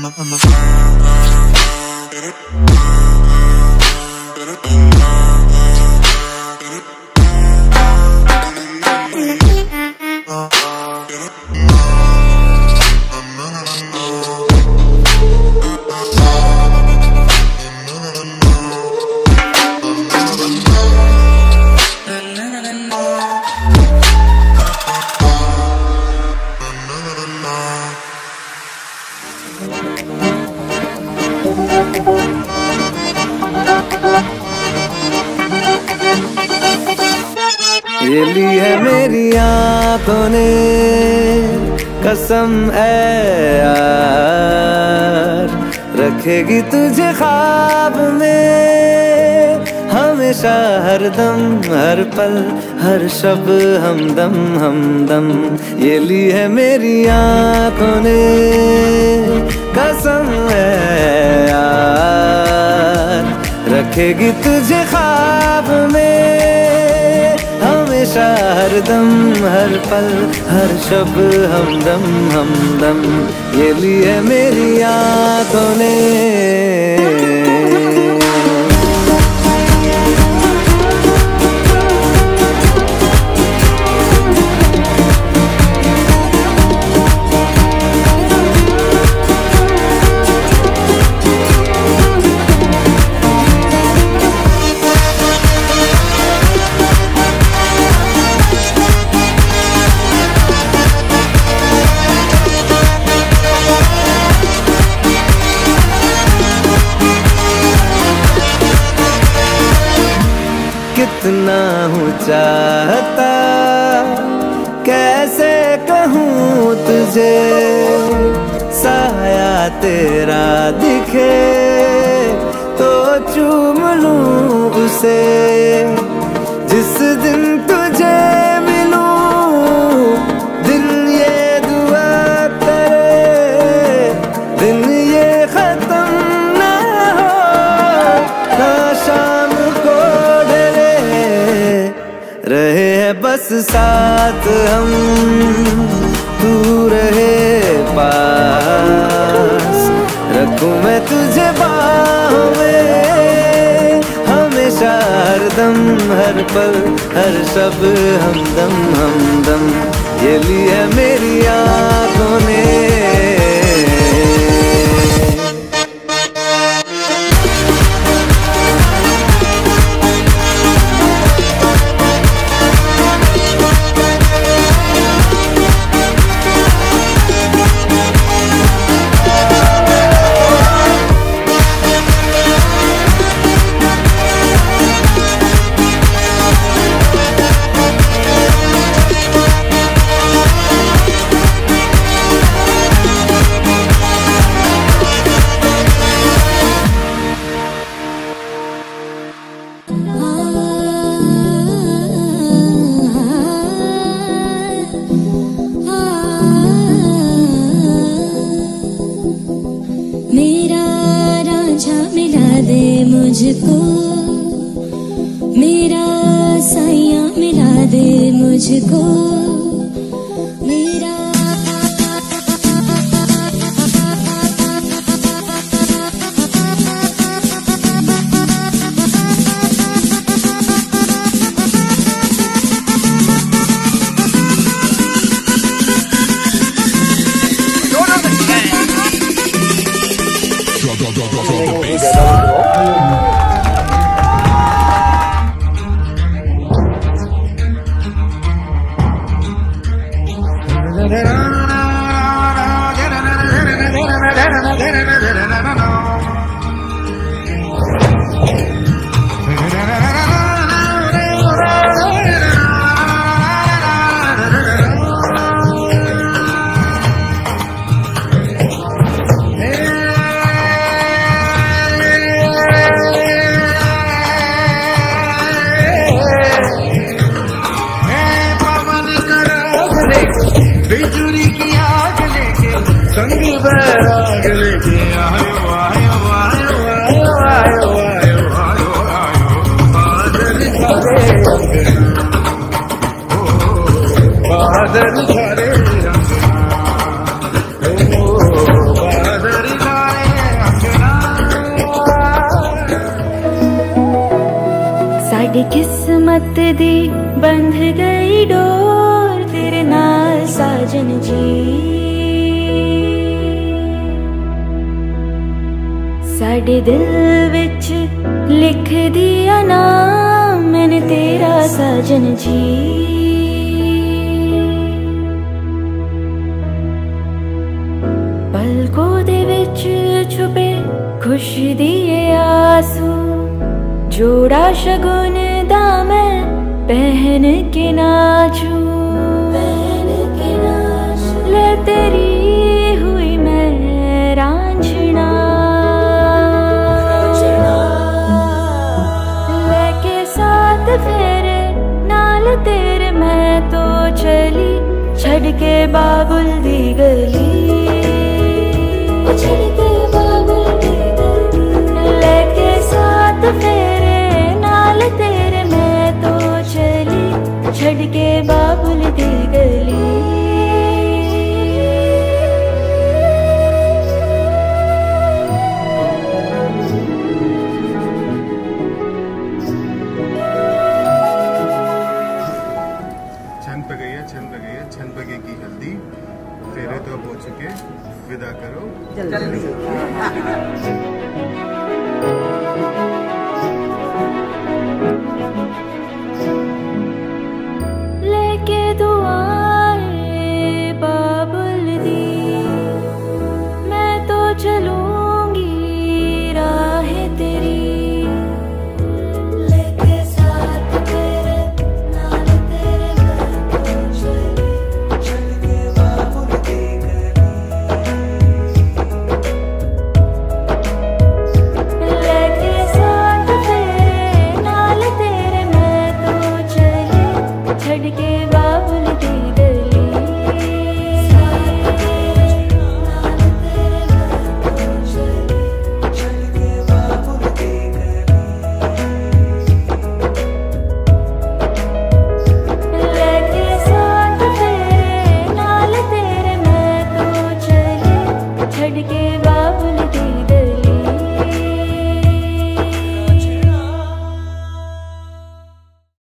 ये ली है मेरी आंखों ने कसम है यार, रखेगी तुझे ख्वाब में हमेशा, हर दम हर पल हर शब हमदम हमदम। ये ली है मेरी आंखों ने कसम है यार, रखेगी तुझे ख्वाब में हमेशा, हर दम हर पल हर शब हमदम हमदम। ये ली है मेरी आंखों ने। कितना हूँ चाहता कैसे कहूँ तुझे, साया तेरा दिखे तो चूम लूँ उसे। जिस दिन तुझे मिलूँ दिन ये दुआ करे, दिन ये खत्म ना हो ना शाम को रहे है बस साथ हम, तू रहे पास, रखूं मैं तुझे बाहों में हमेशा, हर दम हर पल हर शब हमदम हमदम। ये ली है मेरी आंखों ने। मुझको मेरा साया मिला दे मुझको मेरा। बिजुली की आग लेके संग बैराग लेके आयो आयो आयो आयो आयो आयो आयो आयो बादल छारे अंगना, ओ बादल छारे अंगना, ओ बादल छारे किस्मत दी बंध गई डोर तेरे नाल साजन जी। साडे दिल विच लिख दिया नाम मैंने तेरा साजन जी। पलकों दे विच छुपे खुशी दिए आंसू जोड़ा शगुन दा मैं पहन के नाचूं। ले तेरी हुई मैं रांझना लेके साथ फेरे नाल तेरे मैं तो चली छड़ के बाबुल दी गली।